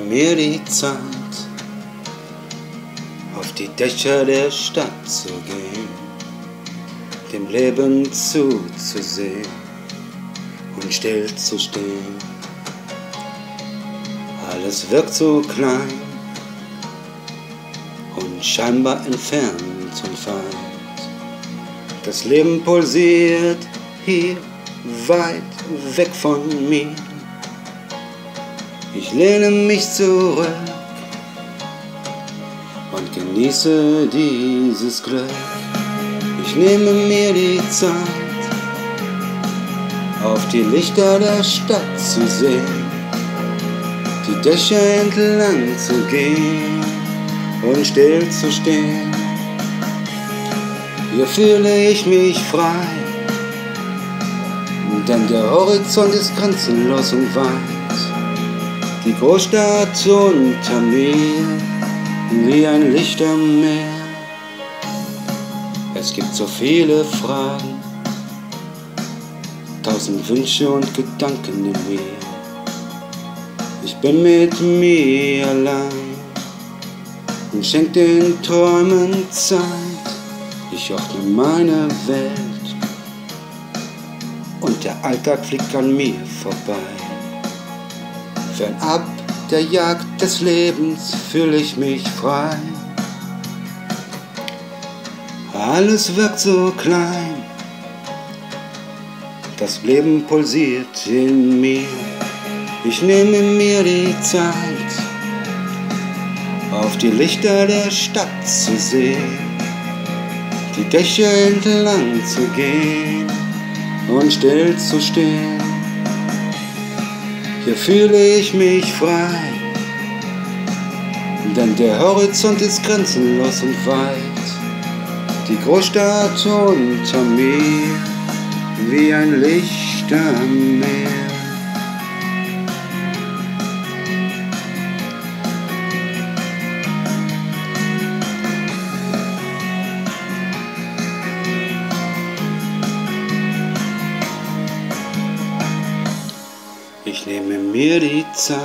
mir die Zeit, auf die Dächer der Stadt zu gehen, dem Leben zuzusehen und still zu stehen. Alles wirkt so klein und scheinbar entfernt und weit. Das Leben pulsiert hier weit weg von mir. Ich lehne mich zurück und genieße dieses Glück. Ich nehme mir die Zeit, auf die Lichter der Stadt zu sehen, die Dächer entlang zu gehen und still zu stehen. Hier fühle ich mich frei, denn der Horizont ist grenzenlos und weit. Die Großstadt unter mir, wie ein Licht am Meer. Es gibt so viele Fragen, 1000 Wünsche und Gedanken in mir. Ich bin mit mir allein und schenk den Träumen Zeit. Ich ordne meine Welt und der Alltag fliegt an mir vorbei. Fernab der Jagd des Lebens fühle ich mich frei. Alles wirkt so klein, das Leben pulsiert in mir. Ich nehme mir die Zeit, auf die Lichter der Stadt zu sehen, die Dächer entlang zu gehen und still zu stehen. Hier fühle ich mich frei, denn der Horizont ist grenzenlos und weit. Die Großstadt unter mir, wie ein Licht am Meer. Ich nehme mir die Zeit,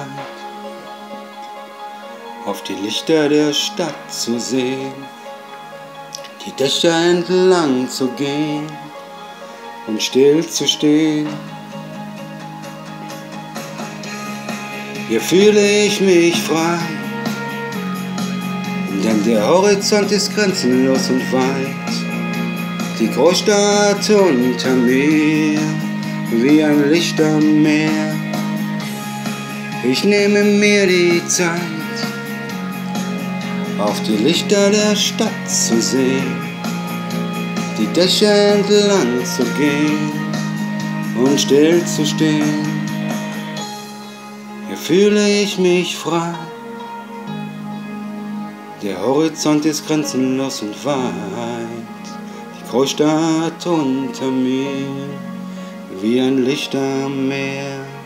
auf die Lichter der Stadt zu sehen, die Dächer entlang zu gehen und still zu stehen. Hier fühle ich mich frei, denn der Horizont ist grenzenlos und weit. Die Großstadt unter mir, wie ein Licht am Meer. Ich nehme mir die Zeit, auf die Lichter der Stadt zu sehen, die Dächer entlang zu gehen und still zu stehen. Hier fühle ich mich frei, der Horizont ist grenzenlos und weit. Die Großstadt unter mir, wie ein Licht am Meer.